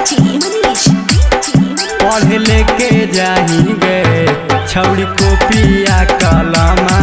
पढ़ लेके जाएंगे छौड़ी कॉपिया कलमा।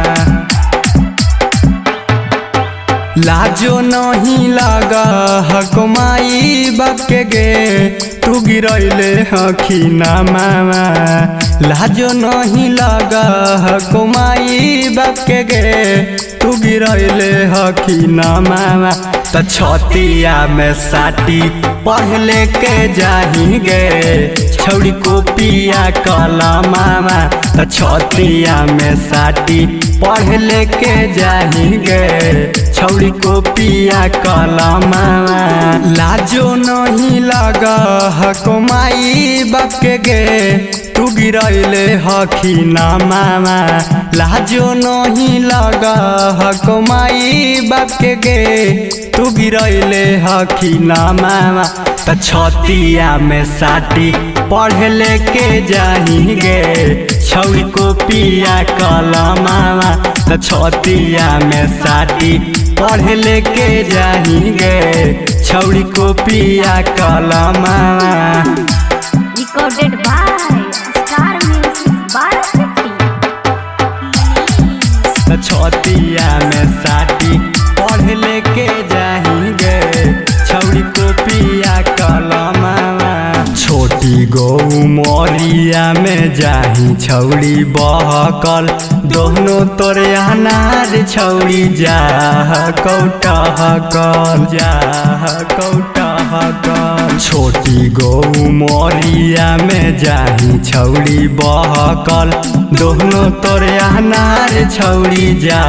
लाजो नहीं लगा हकमाई बाप के गे तू गिरैले हखीना मामा। लाजो नहीं लगा हकमाई बाप के गे तू गिरैले हखीना मामा। त छतिया में साटी पढ़ लेके जाएंगे छौड़ी कॉपिया कलमा। त छतिया में साटी पढ़ लेके जाएंगे छौड़ी कॉपिया कलमा। लाजो नहीं लगा हकमाई बाप के गे तू गिरैले हखीना मामा। लाजो नहीं लगा हकमाई बाप के गे तू गिरैले हखीना मामा। त छतिया में साटी पढ़ लेके जाएंगे छौड़ी कॉपिया कलमा। त छतिया में साटी पढ़ लेके जाएंगे छौड़ी कॉपिया कलमा। Recorded by Star Music Bharat 50। छतिया में साटी पढ़ लेके जाएंगे छौड़ी कॉपिया कलमा। छोटी गौ मोरिया में जाही छौड़ी बहकल दोनों तोरे अनार छौड़ी जा कौटहकल जा कौटहकल। छोटी गौ मोरिया में जाही छौड़ी बहकल दोनों तोरे अनार छौड़ी जा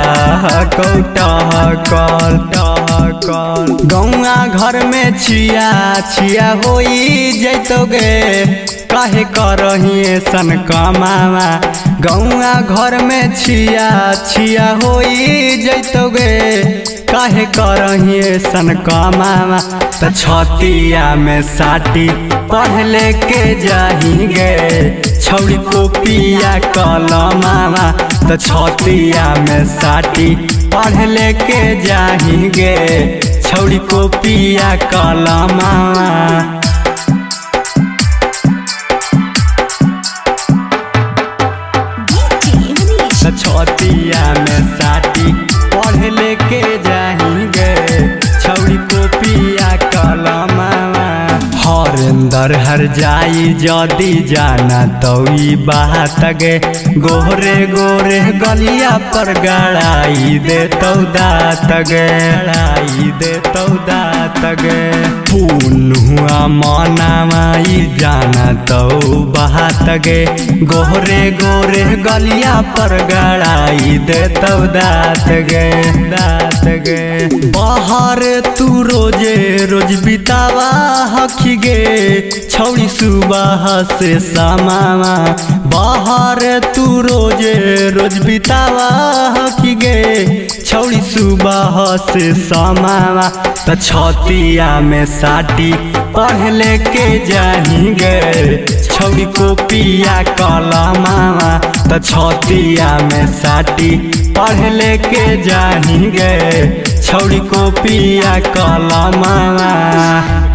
कौटहकल टहकल। गौआ घर में छिया छिया होई जैतोगे काहे करही सन कमावा। गौआ घर में छिया छिया होई जैतोगे काहे करही सन कमावा। त छतिया में साटी पढ़ लेके जाएंगे छौड़ी कॉपिया कलमा। त छतिया में साटी पढ़ लेके जाएंगे छौड़ी कॉपिया कलमा। छतिया में साटी पढ़ लेके जाएंगे छौड़ी कॉपिया कलमा। हरेंदर हर जाई जदी जाना तोई बात गे गोरे गोरे गलिया पर गड़ाई दे तो दात गे गड़ाई दे तो दात गे। पून हुआ मनामाई जाना तो बात गे गोरे गोरे गलिया पर गड़ाई दे तो दात गे दात गे। बाहर तू रोजे रोज बितावा हखी गे छौड़ी सुबह से शामा। बाहर तू रोजे रोज बितावा हखी गे छौड़ी सुबह से शामा। त छतिया में साटी पढ़ लेके जाएंगे छौड़ी कॉपिया कलमा। त छतिया में साटी पढ़ लेके जाएंगे छौड़ी कॉपिया कलमा।